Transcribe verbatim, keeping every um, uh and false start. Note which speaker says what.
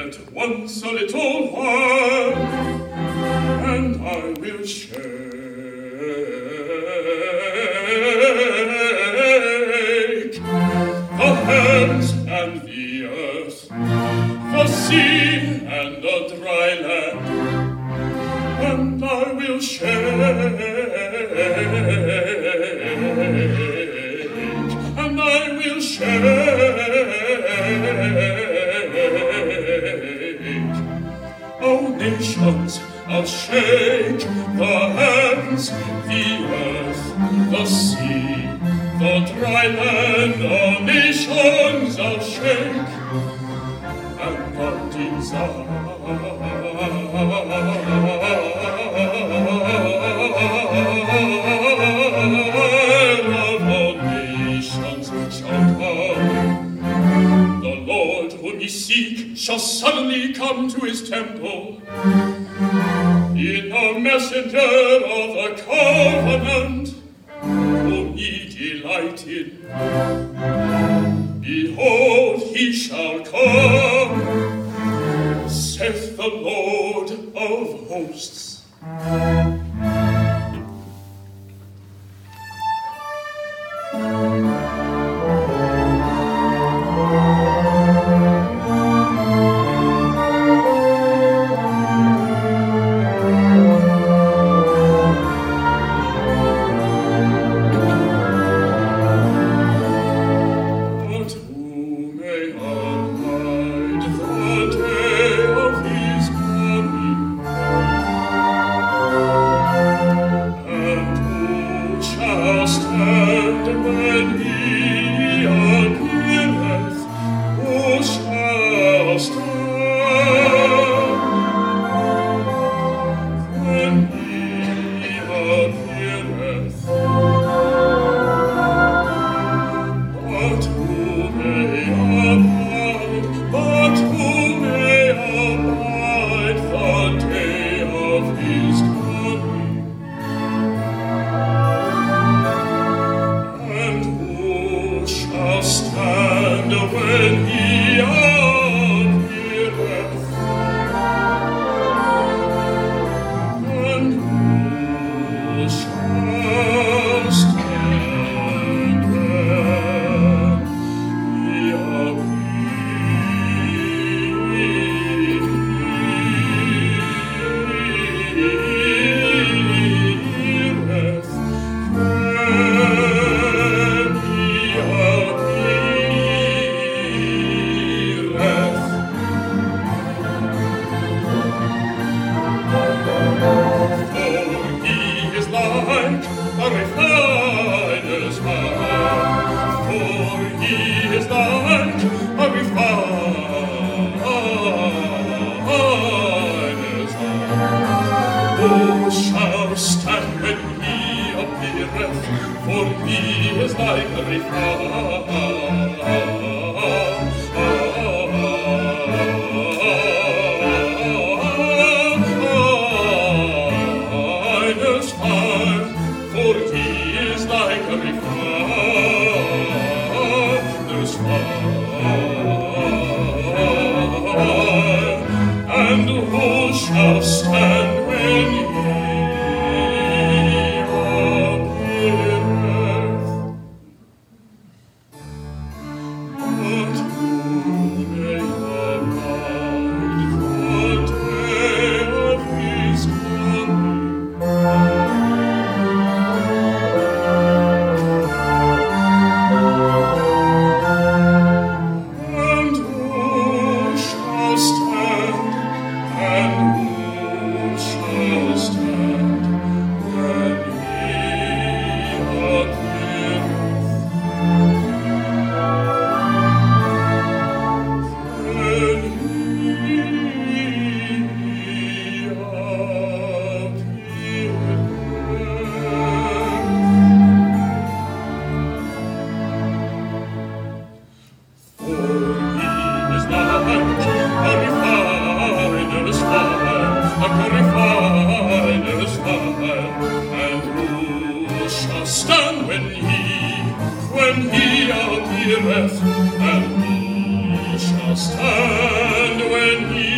Speaker 1: yet once a little while, and I will shake the heavens and the earth, the sea and the dry land, and I will shake, and I will shake. O nations, I'll shake the heavens, the earth, the sea, the dry land. O nations, I'll shake, and the desire of all nations shall come. The Lord whom ye seek shall suddenly come to his temple in a messenger of the covenant whom ye delight in. Behold, he shall come, saith the Lord of hosts. when he appeareth, and who shall stand when when he